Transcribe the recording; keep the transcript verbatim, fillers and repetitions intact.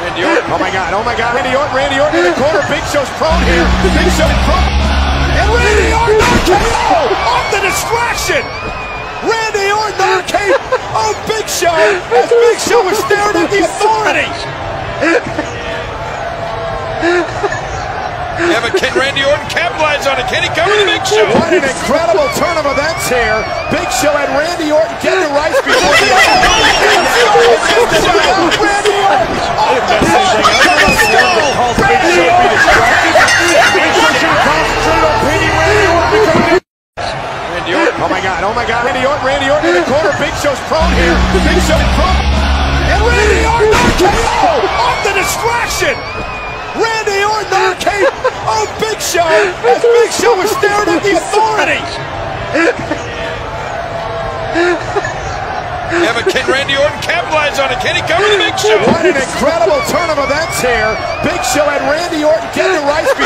Randy Orton. Oh my God, oh my God. Randy Orton, Randy Orton in the corner. Big Show's prone here. Big Show prone. And Randy Orton R K O off the distraction. Randy Orton R K O Big Show as Big Show was staring at the authority. Yeah, but can Randy Orton capitalize on it? Can he cover the Big Show? What an incredible turn of events here. Big Show had Randy Orton get to Rice before the Randy Orton off the top. Randy Orton. Randy Orton. Oh my God, oh my God. Randy Orton, Randy Orton in the corner. Big Show's prone here. Big Show prone. And Randy Orton R K O off the distraction. Randy Orton R K O Big Show as Big Show was staring at the authority. Yeah, but can Randy Orton capitalize on it? Can he cover the Big Show? What an incredible turn of events here. Big Show had Randy Orton get to Rice